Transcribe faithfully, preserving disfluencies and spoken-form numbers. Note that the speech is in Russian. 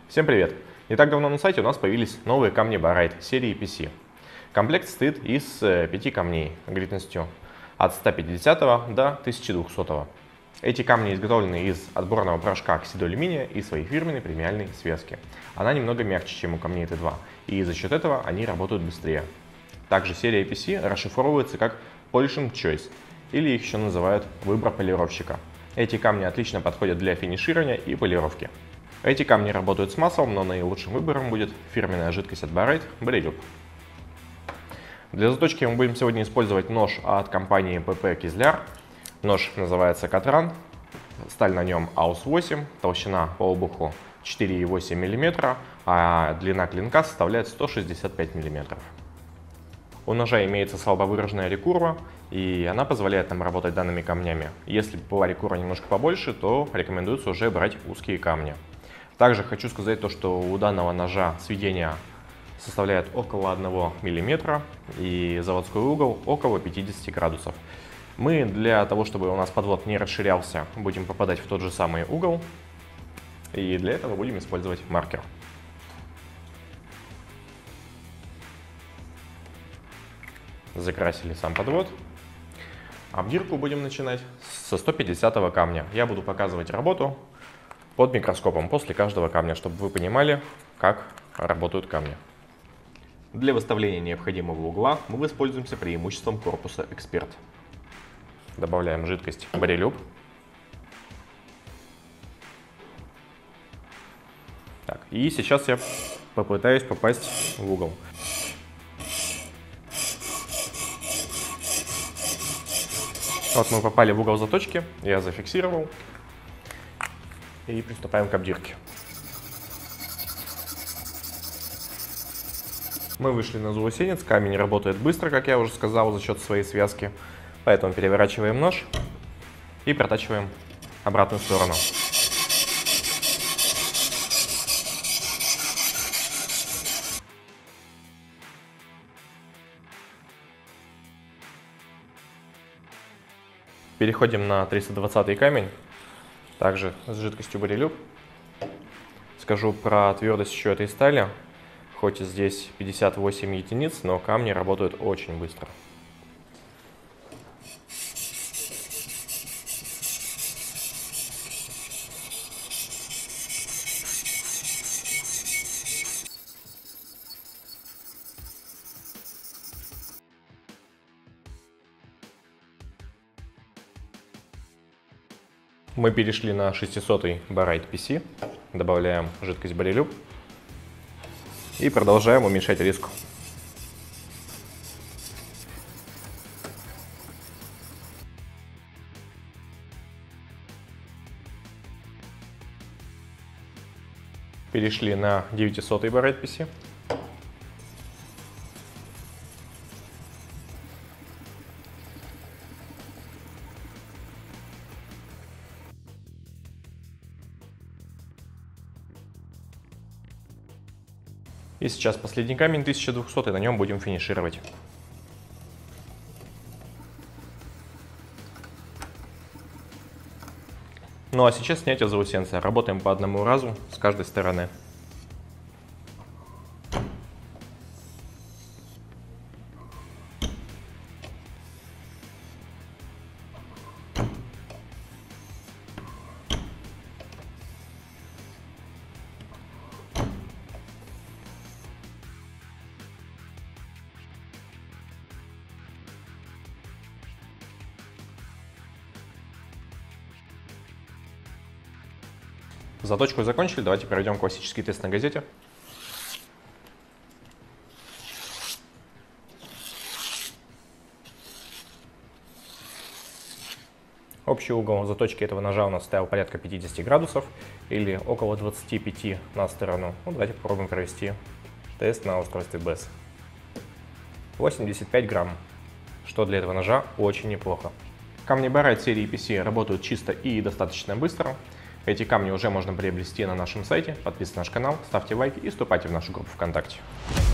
Всем привет! Не так давно на сайте у нас появились новые камни Barite серии пи си. Комплект состоит из пяти камней гранитностью от ста пятидесятого до тысячи двухсотого. Эти камни изготовлены из отборного порошка оксидоалюминия и своей фирменной премиальной связки. Она немного мягче, чем у камней тэ два, и за счет этого они работают быстрее. Также серия пи си расшифровывается как Polishing Choice, или их еще называют выбор полировщика. Эти камни отлично подходят для финиширования и полировки. Эти камни работают с маслом, но наилучшим выбором будет фирменная жидкость от Barite Borelyub. Для заточки мы будем сегодня использовать нож от компании пэ пэ Кизляр. Нож называется Катран, сталь на нем а у эс восемь, толщина по обуху четыре и восемь миллиметра, а длина клинка составляет сто шестьдесят пять миллиметров. У ножа имеется слабо выраженная рекурва, и она позволяет нам работать данными камнями. Если была рекурва немножко побольше, то рекомендуется уже брать узкие камни. Также хочу сказать то, что у данного ножа сведение составляет около одного миллиметра и заводской угол около пятидесяти градусов. Мы для того, чтобы у нас подвод не расширялся, будем попадать в тот же самый угол, и для этого будем использовать маркер. Закрасили сам подвод. Обдирку будем начинать со ста пятидесятого камня. Я буду показывать работу под микроскопом после каждого камня, чтобы вы понимали, как работают камни. Для выставления необходимого угла мы воспользуемся преимуществом корпуса Эксперт. Добавляем жидкость Borelyub. Так, и сейчас я попытаюсь попасть в угол. Вот мы попали в угол заточки, я зафиксировал. И приступаем к обдирке. Мы вышли на заусенец, камень работает быстро, как я уже сказал, за счет своей связки. Поэтому переворачиваем нож и протачиваем обратную сторону. Переходим на триста двадцатый камень, также с жидкостью Borelyub. Скажу про твердость еще этой стали. Хоть и здесь пятьдесят восемь единиц, но камни работают очень быстро. Мы перешли на шестисотый Barite пи си, добавляем жидкость Borelyub и продолжаем уменьшать резку. Перешли на девятисотый Barite пи си. И сейчас последний камень, тысяча двухсотый, на нем будем финишировать. Ну а сейчас снятие заусенца. Работаем по одному разу с каждой стороны. Заточку закончили, давайте проведем классический тест на газете. Общий угол заточки этого ножа у нас стоял порядка пятидесяти градусов или около двадцати пяти на сторону. Ну, давайте попробуем провести тест на устройстве бэ и эс. восемьдесят пять грамм, что для этого ножа очень неплохо. Камни Barite серии пи си работают чисто и достаточно быстро. Эти камни уже можно приобрести на нашем сайте. Подписывайтесь на наш канал, ставьте лайки и вступайте в нашу группу ВКонтакте.